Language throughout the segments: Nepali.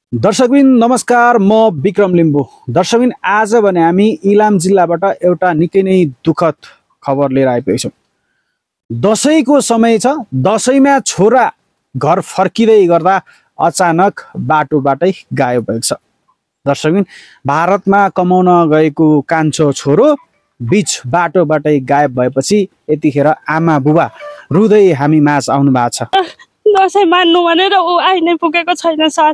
दर्शकबिन नमस्कार, म विक्रम लिम्बू। दर्शकबिन आज भने हामी इलाम जिल्लाबाट एउटा निकै नै दुःखद खबर लिएर आइपुगेका छौँ। दसैँको समय छ। दसैँमा छोरा घर फर्किँदै गर्दा अचानक बाटोबाटै गायब भएको छ। दर्शकबिन भारतमा कमाउन गएको कान्छो छोरो बीच बाटोबाटै गायब भएपछि यतिखेर आमा बुबा रुँदै हामी माझ आउनु भएको छ। दसैँ मान्नु भनेर ऊ आइ नै पुगेको छैन सर।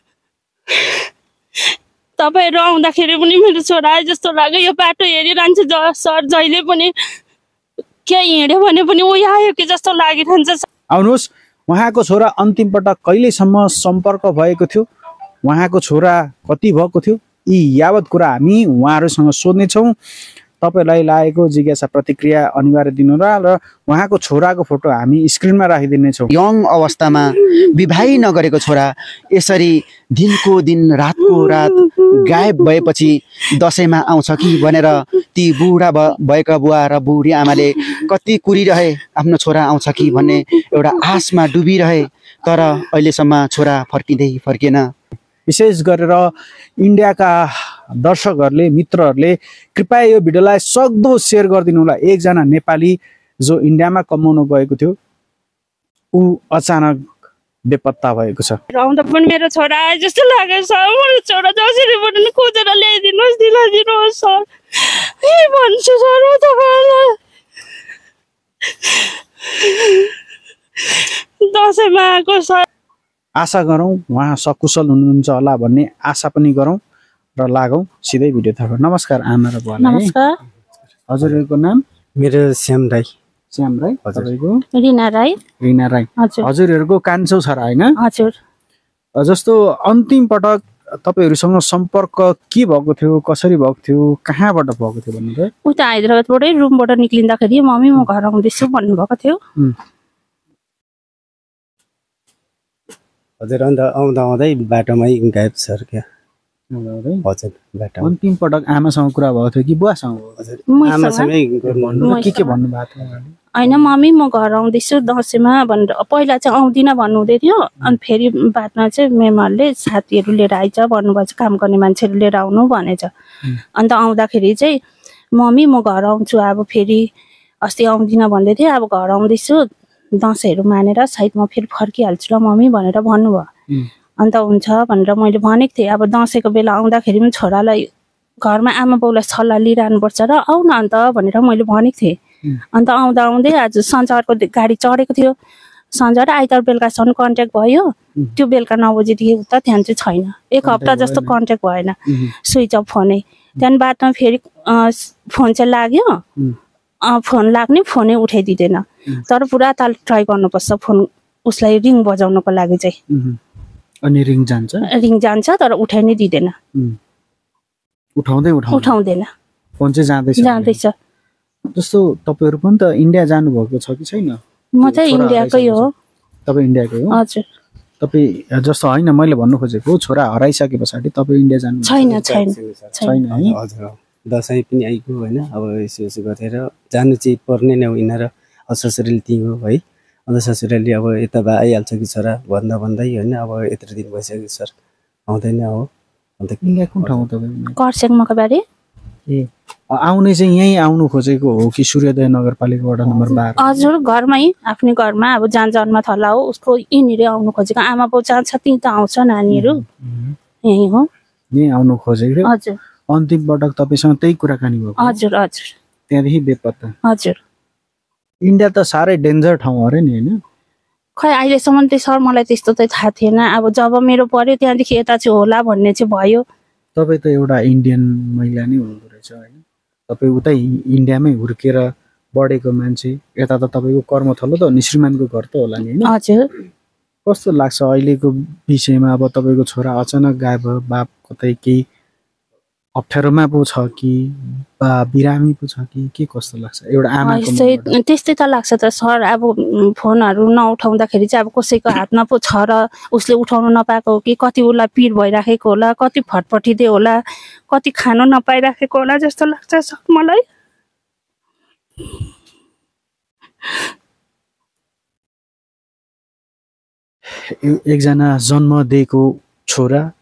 तपाईँहरू आउँदाखेरि पनि मेरो छोरा आए जस्तो लाग्यो। यो बाटो हेरिरहन्छ सर, जहिले पनि केही हिँड्यो भने पनि ऊ आयो कि जस्तो लागिरहन्छ। आउनुहोस्, उहाँको छोरा अन्तिम पटक कहिलेसम्म सम्पर्क भएको थियो, उहाँको छोरा कति भएको थियो, यी यावत कुरा हामी उहाँहरूसँग सोध्नेछौँ। तपाईँलाई लागेको जिज्ञासा प्रतिक्रिया अनिवार्य दिनुहोला र उहाँको छोराको फोटो हामी स्क्रिनमा राखिदिनेछौँ। यङ अवस्थामा विवाह नगरेको छोरा यसरी दिनको दिन रातको रात गायब भएपछि दसैँमा आउँछ कि भनेर ती बुढा भएका बुवा र बुढी आमाले कति कुरिरहे आफ्नो छोरा आउँछ कि भन्ने एउटा आशमा डुबिरहे। तर अहिलेसम्म छोरा फर्किएन। विशेष गरेर इन्डियाका दर्शकहरूले, मित्रहरूले कृपया यो भिडियोलाई सक्दो सेयर गरिदिनु होला। एकजना नेपाली जो इन्डियामा कमाउन गएको थियो, ऊ अचानक बेपत्ता भएको छ। आउँदा पनि मेरो छोरा आए जस्तो लाग्यो सर। मेरो छोरा जसरी पनि खोजेर ल्याइदिनुहोस्, दिलाइदिनुहोस् सर। भन्छु सर तपाईँलाई, दसैँमा आएको सर। आशा गरौँ उहाँ सकुशल हुनुहुन्छ होला भन्ने आशा पनि गरौँ र लागौँ सिधै भिडियोतर्फ। नमस्कार आमा र बुवा। नमस्कार। हजुरहरूको नाम? मेरो श्याम राई। श्याम राई। तपाईँको? रिना राई। रिना राई। हजुरहरूको कान्छो छोरा होइन? हजुर। जस्तो अन्तिम पटक तपाईँहरूसँग सम्पर्क के भएको थियो, कसरी भएको थियो, कहाँबाट भएको थियो भन्नु त? उता हैदराबादबाटै रुमबाट निक्लिँदाखेरि मम्मी म घर आउँदैछु भन्नुभएको थियो। हजुर, अन्त आउँदै बाटोमै गायब सर। क्या हजुर, बाटो अन्तिम पटक आमासँग कुरा भएको थियो कि बुवासँग? हजुर, आमासँगै के भन्नुभएको थियो? होइन मम्मी म घर आउँदैछु दसैँमा भनेर पहिला चाहिँ आउँदिनँ भन्नुहुँदै थियो। अनि फेरि बादमा चाहिँ मेमहरूले साथीहरू लिएर आइज भन्नुभएछ, काम गर्ने मान्छेहरू लिएर आउनु भनेछ। अन्त आउँदाखेरि चाहिँ मम्मी म घर आउँछु, अब फेरि अस्ति आउँदिनँ भन्दै थिएँ, अब घर आउँदैछु दसैँहरू मानेर सायद म फेरि फर्किहाल्छु ल मम्मी भनेर भन्नुभयो। अन्त हुन्छ भनेर मैले भनेको थिएँ। अब दसैँको बेला आउँदाखेरि पनि छोरालाई घरमा आमा बाउलाई सल्लाह लिइरहनुपर्छ र आऊ न अन्त भनेर मैले भनेको थिएँ। अन्त आउँदै आज सञ्चारको गाडी चढेको थियो। सञ्चार आइतबार बेलुकासम्म कन्ट्याक्ट भयो। त्यो बेलुका 9 बजीदेखि उता त्यहाँ चाहिँ छैन। एक हप्ता जस्तो कन्ट्याक्ट भएन, स्विच अफ फोनै। त्यहाँदेखि बादमा फेरि फोन चाहिँ लाग्यो, फोन लाग्ने, फोनै उठाइदिँदैन। तर पुरा ताल ट्राई गर्नुपर्छ फोन उसलाई रिङ बजाउनको लागि चाहिँ। अनि रिङ जान्छ तर उठाइ नै दिँदैन। उठाउँदैन। फोन चाहिँ जाँदैछ। जस्तो तपाईँहरू पनि त इन्डिया जानुभएको छ कि छैन? म चाहिँ इन्डियाकै हो। तपाईँ इन्डियाकै हो? हजुर। तपाईँ जस्तो होइन, मैले भन्नु खोजेको छोरा हराइसके पछाडि तपाईँ इन्डिया जानु छैन है? हजुर, दसैँ पनि आइगयो होइन। अब यसो गरेर जानु चाहिँ पर्ने नै हो। यिनीहरू अब ससुराली त्यहीँ हो है। अन्त ससुराली अब यता भए आइहाल्छ कि छोरा भन्दै होइन। अब यत्रो दिन भइसक्यो सर, आउँदैन हो। अन्त इन्डिया कुन ठाउँ तपाईँ? कर्सियङ मकैबारी। ए, आउने चाहिँ यहीँ आउनु खोजेको हो कि सूर्योदय नगरपालिका वडा नम्बर 12? हजुर, घरमै, आफ्नै घरमा। अब जहाँ जन्म थला हो उसको यहीँनिर आउनु खोजेको। आमा बाउ जहाँ छ त्यहीँ त आउँछ नानीहरू, यहीँ हो। यहीँ आउनु खोजेको? हजुर। अन्तिम पटक तपाईँसँग त्यही कुराकानी भयो? हजुर हजुर। त्यहाँदेखि बेपत्ता? हजुर। इन्डिया त साह्रै डेन्जर ठाउँ अरे नि होइन? खै अहिलेसम्म चाहिँ सर मलाई त्यस्तो चाहिँ थाहा थिएन। अब जब मेरो पर्यो त्यहाँदेखि यता चाहिँ होला भन्ने चाहिँ भयो। तपाईँ त एउटा इन्डियन महिला नै हुनुहुँदो रहेछ होइन? तपाईँ उतै इन्डियामै हुर्केर बढेको मान्छे, यता त तपाईँको कर्मथलो त हो नि, श्रीमानको घर त होला नि होइन? हजुर। कस्तो लाग्छ अहिलेको विषयमा? अब तपाईँको छोरा अचानक गायब भयो, बाप कतै केही अप्ठ्यारोमा पो छ कि बा बिरामी पो छ कि के कस्तो लाग्छ एउटा आमाको? त्यस्तै त लाग्छ त सर। अब फोनहरू नउठाउँदाखेरि चाहिँ अब कसैको हातमा पो छ र उसले उठाउनु नपाएको हो कि कति उसलाई पिर भइराखेको होला, कति फटफटिदियो होला, कति खानु नपाइराखेको होला जस्तो लाग्छ सर मलाई। एकजना जन्म दिएको छोरा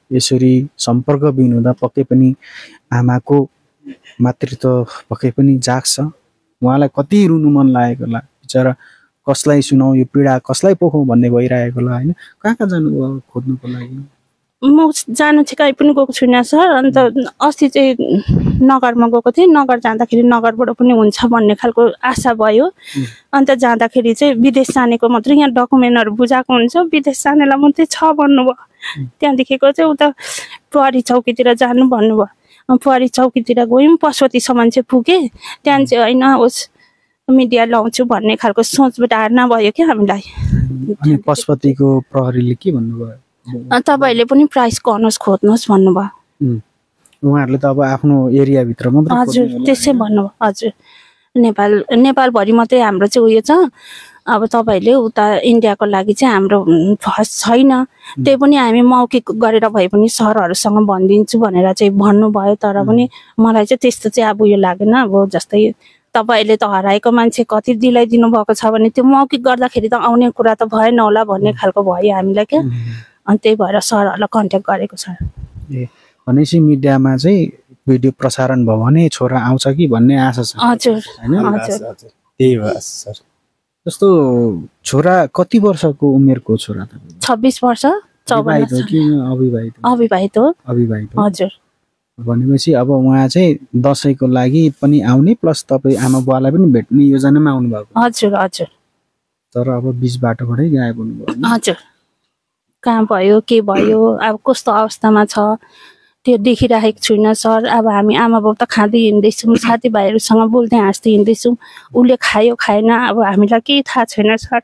यसरी सम्पर्कविहीन हुँदा पक्कै पनि आमाको मातृत्व पक्कै पनि जाग्छ। उहाँलाई कति रुनु मन लागेको होला, बिचरा कसलाई सुनाऊ यो पीडा कसलाई पोखौँ भन्ने भइरहेको होला होइन। कहाँ कहाँ जानुभयो खोज्नुको लागि? म जानु चाहिँ कहीँ पनि गएको छुइनँ सर। अन्त अस्ति चाहिँ नगरमा गएको थिएँ। नगर जाँदाखेरि नगरबाट पनि हुन्छ भन्ने खालको आशा भयो। अन्त जाँदाखेरि चाहिँ विदेश जानेको मात्रै यहाँ डकुमेन्टहरू बुझाएको हुन्छ, विदेश जानेलाई मात्रै छ भन्नुभयो। त्यहाँदेखिको चाहिँ उता प्रहरी चौकीतिर जानु भन्नुभयो। प्रहरी चौकीतिर गयौँ, पशुपतिसम्म चाहिँ पुगेँ। त्यहाँदेखि चाहिँ होइन होस् मिडिया लाउँछु भन्ने खालको सोच धारणा भयो क्या हामीलाई। अनि पशुपतिको प्रहरीले के भन्नुभयो? तपाईँहरूले पनि प्राइस गर्नुहोस् खोज्नुहोस् भन्नुभयो। उहाँहरूले त अब आफ्नो एरियाभित्र मात्रै हजुर त्यसै भन्नुभयो। हजुर नेपालभरि मात्रै हाम्रो चाहिँ उयो छ। अब तपाईँहरूले उता इन्डियाको लागि चाहिँ हाम्रो फर्स्ट छैन, त्यही पनि हामी मौखिक गरेर भए पनि सरहरूसँग भनिदिन्छु भनेर चाहिँ भन्नुभयो। तर पनि मलाई चाहिँ त्यस्तो चाहिँ अब उयो लागेन। अब जस्तै तपाईँहरूले त हराएको मान्छे कति दिलाइदिनु भएको छ भने त्यो मौखिक गर्दाखेरि त आउने कुरा त भएन होला भन्ने खालको भयो हामीलाई क्या। अनि त्यही भएर सरहरूलाई कन्ट्याक्ट गरेको छ। ए भनेपछि मिडियामा चाहिँ भिडियो प्रसारण भयो भने छोरा आउँछ कि भन्ने आशा छ हजुर हैन? हजुर त्यही भयो सर। जस्तो छोरा कति वर्षको उमेरको छोरा त? 26 वर्ष 54 हो कि अविवाहित? अविवाहित हो। अविवाहित हो। हजुर भनेपछि अब उहाँ चाहिँ दसैँको लागि पनि आउने प्लस तपाईँ आमा बुवालाई पनि भेट्ने योजनामा आउनु भएको? हजुर हजुर। तर अब बिच बाटोबाटै गायब हुनुभयो। हजुर कहाँ भयो के भयो अब कस्तो अवस्थामा छ त्यो देखिराखेको छुइनँ सर। अब हामी आमा बाउ त खाँदै हिँड्दैछौँ, साथीभाइहरूसँग बोल्दै हाँस्दै हिँड्दैछौँ। उसले खायो खाएन अब हामीलाई केही थाहा छैन सर।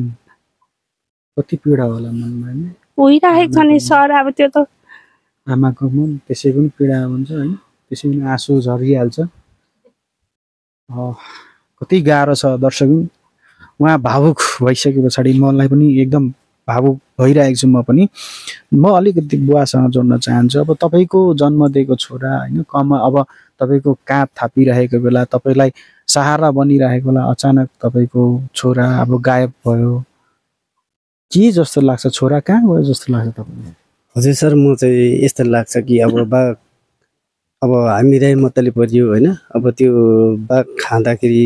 कति पीडा होला मनमा हैन? भइराखेको छ नि सर। अब त्यो त आमाको मन त्यसै पनि पीडा हुन्छ होइन, त्यसै पनि आँसु झरिहाल्छ। कति गाह्रो छ दर्शकबिन। उहाँ भावुक भइसके पछाडि मलाई पनि एकदम भावुक भइरहेको छु म पनि। म अलिकति बुवासँग जोड्न चाहन्छु। अब तपाईँको जन्म दिएको छोरा होइन अब तपाईँको काँध थापिरहेको बेला, तपाईँलाई सहारा बनिरहेको बेला अचानक तपाईँको छोरा अब गायब भयो, के जस्तो लाग्छ? छोरा कहाँ गयो जस्तो लाग्छ तपाईँलाई? हजुर सर म चाहिँ यस्तो लाग्छ कि अब हामीलाई मतले परियो होइन। अब त्यो बाघ खाँदाखेरि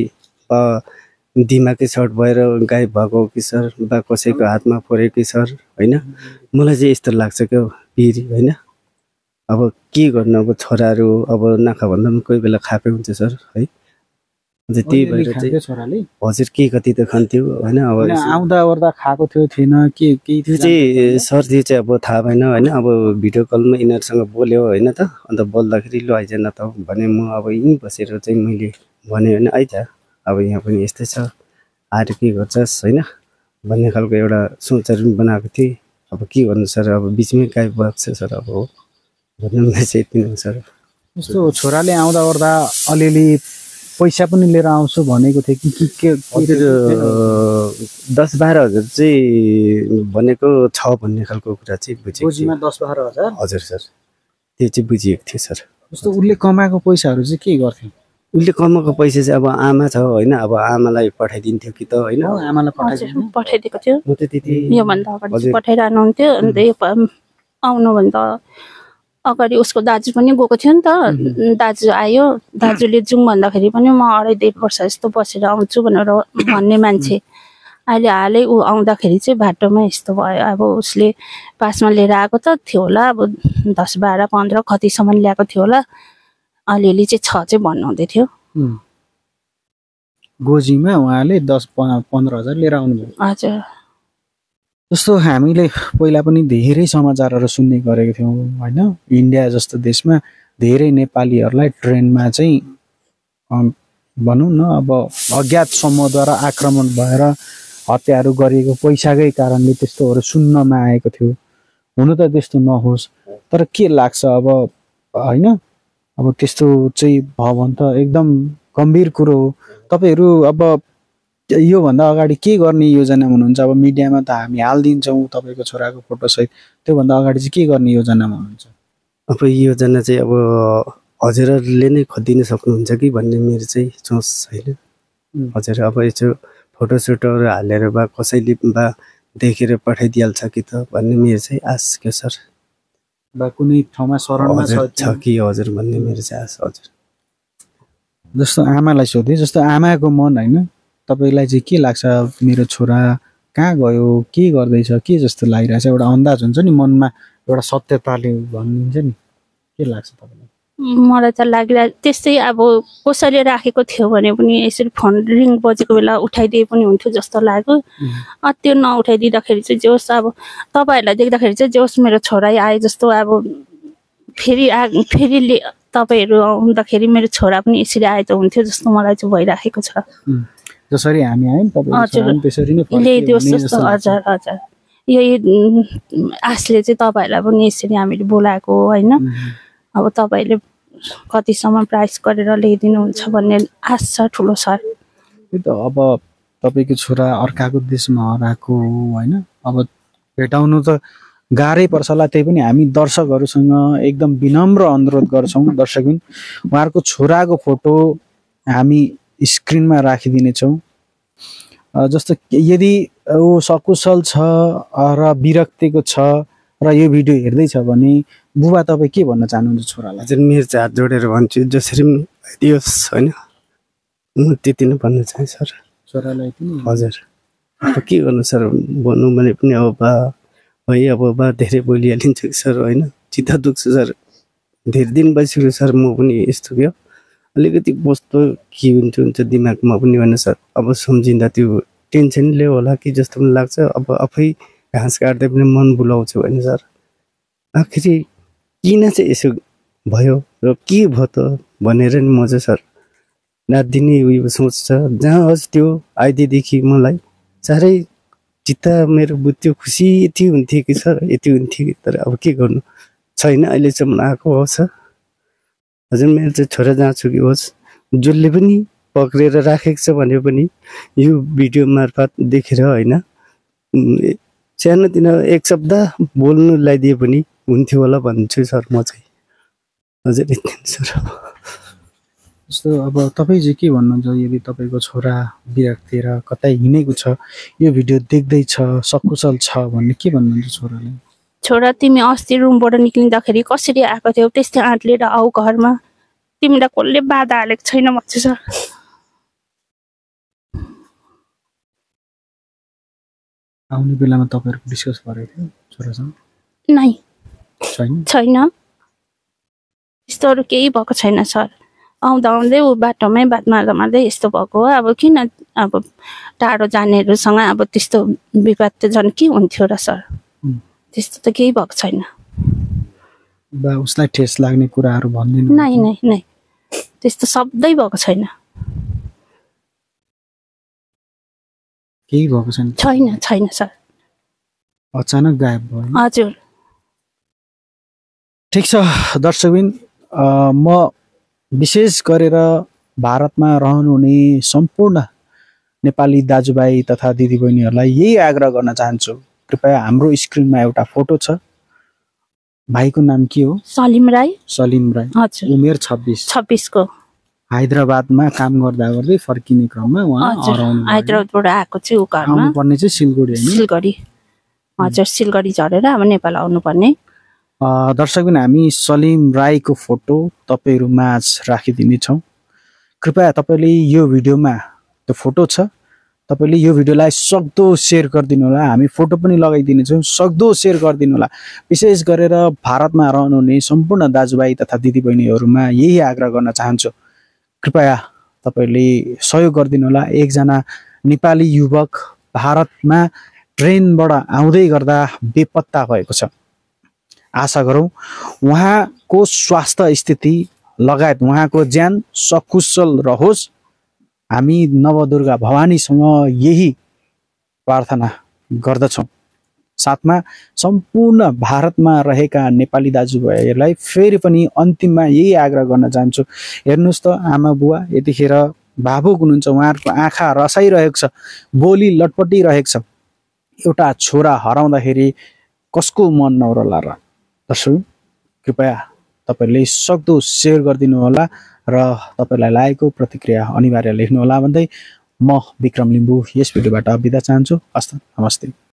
दिमागै सर्ट भएर गायब भएको कि सर, बा कसैको हातमा पऱ्यो कि सर होइन। मलाई चाहिँ यस्तो लाग्छ क्या फेरि होइन। अब के गर्नु, अब छोराहरू अब नाखा भन्दा पनि कोही बेला खाएकै हुन्छ सर है। त्यही भएर चाहिँ हजुर के कति त खान्थ्यो होइन। अब आउँदा ओर्दा खाएको थियो थिएन के केही त्यो चाहिँ सर त्यो चाहिँ अब थाहा भएन होइन। अब भिडियो कलमा यिनीहरूसँग बोल्यो होइन त। अन्त बोल्दाखेरि ल आइज न त भने म अब यहीँ बसेर चाहिँ मैले भने होइन आइज अब यहाँ पनि यस्तै छ आएर के गर्छस् होइन भन्ने खालको एउटा सोचहरू पनि बनाएको थिएँ। अब के गर्नु सर, अब बिचमै गायब भएको छ सर। अब हो भन्नु चाहिँ यति नै सर। जस्तो छोराले आउँदा ओर्दा अलिअलि पैसा पनि लिएर आउँछु भनेको थियो कि के? हजुर 10-12 हजार चाहिँ भनेको छ भन्ने खालको कुरा चाहिँ बुझेको थिएँ। 10-12 हजार? हजुर सर त्यो चाहिँ बुझिएको थियो सर। जस्तो उसले कमाएको पैसाहरू चाहिँ के गर्थ्यो? उसले कमाएको पैसा चाहिँ अब आमा छ होइन, अब आमालाई पठाइदिन्थ्यो कि त होइन। आमालाई पठाइदिएको थियो। म त त्यति योभन्दा अगाडि पठाइरहनुहुन्थ्यो। अन्त यो आउनुभन्दा अगाडि उसको दाजु पनि गएको थियो नि त। दाजु आयो, दाजुले जाउँ भन्दाखेरि पनि म 2.5 वर्ष जस्तो बसेर आउँछु भनेर भन्ने मान्छे। अहिले हालै ऊ आउँदाखेरि चाहिँ बाटोमा यस्तो भयो। अब उसले पासमा लिएर आएको त थियो होला, अब 10, 12, 15 कतिसम्म ल्याएको थियो होला। अलिअलि चाहिँ छ चाहिँ भन्नुहुँदै थियो। गोजीमा उहाँले 10-15 हजार लिएर आउनुभयो। हजुर जस्तो हामीले पहिला पनि धेरै समाचारहरू सुन्ने गरेको थियौँ होइन। इन्डिया जस्तो देशमा धेरै नेपालीहरूलाई ट्रेनमा चाहिँ भनौँ न अब अज्ञात समूहद्वारा आक्रमण भएर हत्याहरू गरिएको पैसाकै कारणले त्यस्तोहरू सुन्नमा आएको थियो। हुनु त त्यस्तो नहोस्, तर के लाग्छ अब होइन। अब त्यस्तो चाहिँ भयो भने त एकदम गम्भीर कुरो हो। तपाईँहरू अब योभन्दा अगाडि के गर्ने योजनामा हुनुहुन्छ? अब मिडियामा त हामी हालिदिन्छौँ तपाईँको छोराको फोटोसहित, त्योभन्दा अगाडि चाहिँ के गर्ने योजनामा हुनुहुन्छ? अब योजना चाहिँ अब हजुरहरूले नै खोजिदिन सक्नुहुन्छ कि भन्ने मेरो चाहिँ सोच छैन। हजुर अब यसो फोटोसुटहरू हालेर बा कसैले बा देखेर पठाइदिइहाल्छ कि त भन्ने मेरो चाहिँ आश क्या सर। वा कुनै ठाउँमा शरणमा हजुर छ छ कि हजुर भन्ने मेरो चाहिँ आशा हजुर। जस्तो आमालाई सोधेँ, जस्तो आमाको मन होइन, तपाईँलाई चाहिँ के लाग्छ मेरो छोरा कहाँ गयो, के गर्दैछ, के जस्तो लागिरहेछ, एउटा अन्दाज हुन्छ नि मनमा, एउटा सत्यताले भनिदिन्छ नि, के लाग्छ तपाईँलाई? मलाई त लागिरहेको त्यस्तै अब कसैले राखेको थियो भने पनि यसरी फोन रिङ बजेको बेला उठाइदिए पनि हुन्थ्यो जस्तो लाग्यो। त्यो नउठाइदिँदाखेरि चाहिँ जे होस् अब तपाईँहरूलाई देख्दाखेरि चाहिँ जे होस् मेरो छोरा आए जस्तो अब फेरि तपाईँहरू आउँदाखेरि मेरो छोरा पनि यसरी आए त हुन्थ्यो जस्तो मलाई चाहिँ भइराखेको छ। जसरी हामी आयौँ तपाईहरु त्यसरी नै ल्याइदियोस् जस्तो। हजुर हजुर, यही आशले चाहिँ तपाईँहरूलाई पनि यसरी हामीले बोलाएको होइन। अब तपाईँले कतिसम्म प्राइस गरेर ल्याइदिनुहुन्छ भन्ने आश छ ठुलो सर। त्यही त अब तपाईँको छोरा अर्काको देशमा हराएको होइन, अब भेटाउनु त गाह्रै पर्छ होला। त्यही पनि हामी दर्शकहरूसँग एकदम विनम्र अनुरोध गर्छौँ, दर्शकबिन उहाँहरूको छोराको फोटो हामी स्क्रिनमा राखिदिनेछौँ। जस्तो यदि ऊ सकुशल छ र विरक्तिको छ र यो भिडियो हेर्दैछ भने बुबा तपाईँ के भन्न चाहनुहुन्छ छोरालाई? हजुर मेरो चाहिँ हात जोडेर भन्छु जसरी पनि दियोस् होइन, म त्यति नै भन्न चाहेँ सर छोरालाई पनि। हजुर अब के गर्नु सर, भन्नु भने पनि अब बा है, अब बा धेरै बोलिहालिन्छ कि सर होइन, चित्त दुख्छ सर। धेरै दिन भइसक्यो सर, म पनि यस्तो क्या अलिकति कस्तो के हुन्छ दिमागमा पनि होइन सर। अब सम्झिँदा त्यो टेन्सनले होला कि जस्तो पनि लाग्छ। अब आफै घाँस काट्दै पनि मन बुलाउँछ होइन सर। आखिरी किन चाहिँ यसो भयो र के भयो त भनेर नि म चाहिँ सर रात दिनै उयो सोच्छ। जहाँ होस् त्यो आइदिएदेखि मलाई साह्रै चित्त मेरो बुझ्थ्यो, खुसी यति हुन्थ्यो कि सर, यति हुन्थ्यो कि। तर अब के गर्नु छैन, अहिलेसम्म आएको होस्। हजुर मेरो चाहिँ छोरा जहाँसुकै होस्, जसले पनि पक्रेर राखेको छ भने पनि यो भिडियो मार्फत देखेर होइन, सानोतिनो एक शब्द बोल्नु लगाइदिए पनि हुन्थ्यो होला भन्छु सर म चाहिँ। हजुर यति सर। जस्तो अब तपाईँ चाहिँ के भन्नुहुन्छ, यदि तपाईँको छोरा विरक्तिर कतै हिँडेको छ, यो भिडियो देख्दैछ, सकुशल छ भन्ने के भन्नुहुन्छ छोरालाई? छोरा तिमी अस्ति रुमबाट निक्लिँदाखेरि कसरी आएको थियौ, त्यस्तै आँट लिएर आऊ घरमा, तिमीलाई कसले बाधा हालेको छैन भन्छु सर। आउने बेलामा तपाईँहरूको डिस्कस गरेको थियो छोरासँग? नै छैन छैन, यस्तोहरू केही भएको छैन सर। आउँदा आउँदै ऊ बाटोमै बात मार्दा मार्दै यस्तो भएको हो। अब किन अब टाढो जानेहरूसँग अब त्यस्तो विवाद त झन् के हुन्थ्यो र सर, त्यस्तो त केही भएको छैन। बा उसलाई ठेस लाग्ने कुराहरू भन्दिनु? नै नै नै, त्यस्तो शब्दै भएको छैन, केही भएको छैन? छैन छैन सर। अचानक गायब भयो? हजुर। ठिक छ दर्शकबिन, म विशेष गरेर भारतमा रहनुहुने सम्पूर्ण नेपाली दाजुभाइ तथा दिदीबहिनीहरूलाई यही आग्रह गर्न चाहन्छु, कृपया हाम्रो स्क्रिनमा एउटा फोटो छ। भाइको नाम के हो? सलिम राई। सलिम राई। हजुर। उमेर 26 को। हैदराबादमा काम गर्दा गर्दै फर्किने क्रममा उहाँ हराउनु भयो। हैदराबादबाट आएको चाहिँ ऊ घरमा। आउनुपर्ने चाहिँ सिलगढी होइन? सिलगढी। हजुर, सिलगढी झरेर अब नेपाल आउनुपर्ने। दर्शकबिन हामी सलिम राईको फोटो तपाईँहरू माझ राखिदिनेछौँ। कृपया तपाईँले यो भिडियोमा त्यो फोटो छ, तपाईँले यो भिडियोलाई सक्दो सेयर गरिदिनु होला। हामी फोटो पनि लगाइदिनेछौँ, सक्दो सेयर गरिदिनु होला। विशेष गरेर भारतमा रहनुहुने सम्पूर्ण दाजुभाइ तथा दिदीबहिनीहरूमा यही आग्रह गर्न चाहन्छु, कृपया तपाईँले सहयोग गरिदिनु होला। एकजना नेपाली युवक भारतमा ट्रेनबाट आउँदै गर्दा बेपत्ता भएको छ। आशा गरौँ उहाँको स्वास्थ्य स्थिति लगायत उहाँको ज्यान सकुशल रहोस्। हामी नवदुर्गा भवानीसँग यही प्रार्थना गर्दछौँ। साथमा सम्पूर्ण भारतमा रहेका नेपाली दाजुभाइहरूलाई फेरि पनि अन्तिममा यही आग्रह गर्न चाहन्छु, हेर्नुहोस् त आमा बुवा यतिखेर भावुक हुनुहुन्छ, उहाँहरूको आँखा रसाइरहेको छ, बोली लटपटिरहेको छ। एउटा छोरा हराउँदाखेरि कसको मन नौरला र? दर्शक कृपया तपाईँले सक्दो सेयर गरिदिनु होला र तपाईँलाई लागेको प्रतिक्रिया अनिवार्य लेख्नु होला भन्दै म विक्रम लिम्बू यस भिडियोबाट बिदा चाहन्छु। हस्त नमस्ते।